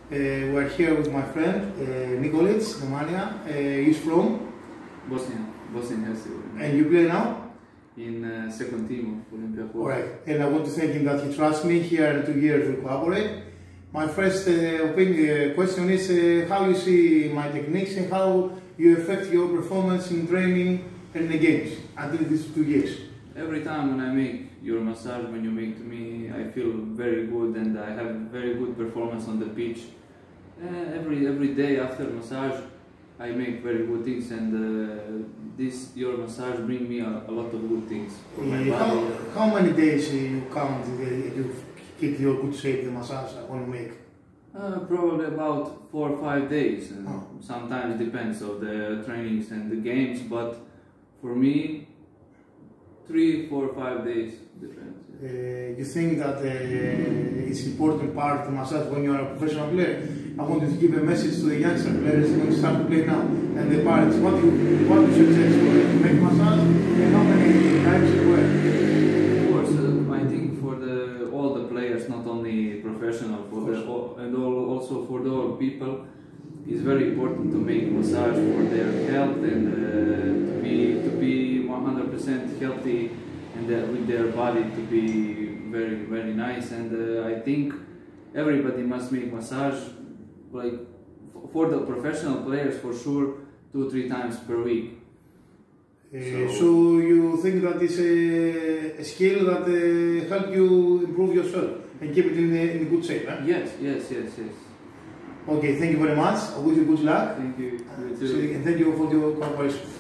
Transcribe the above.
We're here with my friend Nikolić'is, Nemanja. He's from Bosnia Herzegovina. And you play now? In second team of Olympiakos. Alright, and I want to thank him that he trusts me. Here in 2 years we collaborate. My first question is how you see my techniques and how you affect your performance in training and the games until these 2 years. Every time when I make your massage, when you make to me, I feel very good and I have very good performance on the pitch. Every day after massage, I make very good things, and your massage bring me a lot of good things for my body. How many days you count you keep your good shape, the massage when you make? Probably about 4 or 5 days. Sometimes depends on the trainings and the games, but for me, 3, 4, 5 days depends. You think that it's important part of massage when you are a professional player? I want you to give a message to the youngster players who start to play now and the parents. What do you suggest for them to make massage and how many times you wear? Of course, I think for all the players, not only professional, and also for the all people, it's very important to make massage for their health and to be 100% healthy and with their body to be very nice. And I think everybody must make massage, like for the professional players for sure, 2 or 3 times per week. So you think that it's a skill that help you improve yourself and keep it in good shape? Eh? Yes. Okay, thank you very much. I wish you good luck. Thank you. And thank you for your cooperation.